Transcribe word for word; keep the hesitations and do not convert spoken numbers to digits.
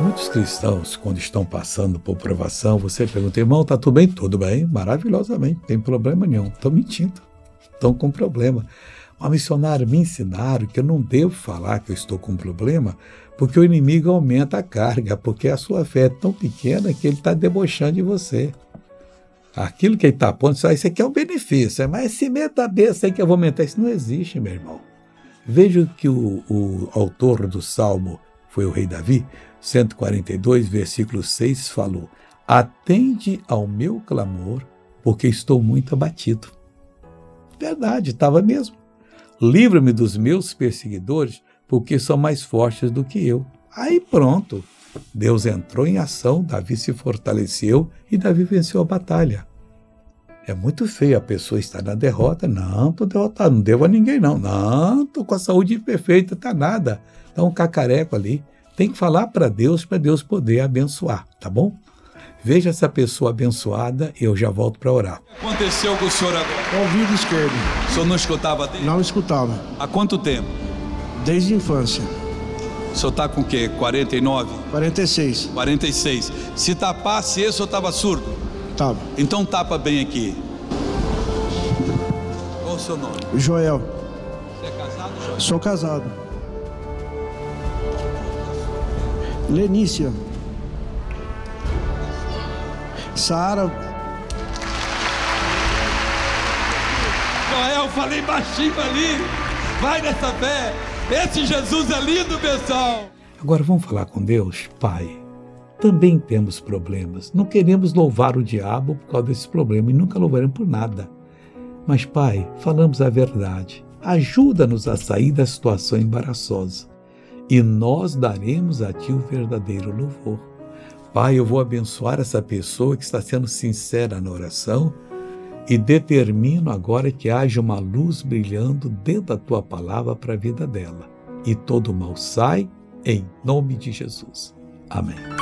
Muitos cristãos, quando estão passando por provação, você pergunta, irmão, está tudo bem? Tudo bem, maravilhosamente, não tem problema nenhum. Estão mentindo, estão com problema. Mas missionário, me ensinaram que eu não devo falar que eu estou com problema, porque o inimigo aumenta a carga, porque a sua fé é tão pequena que ele está debochando de você. Aquilo que ele está pondo, isso aqui é um benefício, mas esse medo da besta aí que eu vou aumentar, isso não existe, meu irmão. Veja que o, o autor do Salmo foi o rei Davi, cento e quarenta e dois, versículo seis, falou: atende ao meu clamor, porque estou muito abatido. Verdade, estava mesmo. Livra-me dos meus perseguidores, porque são mais fortes do que eu. Aí pronto, Deus entrou em ação, Davi se fortaleceu e Davi venceu a batalha. É muito feio a pessoa estar na derrota. Não, estou derrotado, não devo a ninguém não. Não, estou com a saúde imperfeita, está nada. Está um cacareco ali. Tem que falar para Deus, para Deus poder abençoar, tá bom? Veja essa pessoa abençoada e eu já volto para orar. O que aconteceu com o senhor agora? Ouvido esquerdo. O senhor não escutava dele? Não escutava. Há quanto tempo? Desde a infância. O senhor está com o quê? quarenta e nove? quarenta e seis. quarenta e seis. Se tapasse esse, o senhor estava surdo? Tava. Então tapa bem aqui. Qual o seu nome? Joel. Você é casado, Joel? Sou casado. Lenícia. Sara. Joel, falei baixinho ali. Vai nessa fé. Esse Jesus é lindo, pessoal. Agora vamos falar com Deus? Pai, também temos problemas. Não queremos louvar o diabo por causa desse problema e nunca louvaremos por nada. Mas, Pai, falamos a verdade. Ajuda-nos a sair da situação embaraçosa e nós daremos a Ti o verdadeiro louvor. Pai, eu vou abençoar essa pessoa que está sendo sincera na oração e determino agora que haja uma luz brilhando dentro da Tua palavra para a vida dela. E todo mal sai em nome de Jesus. Amém.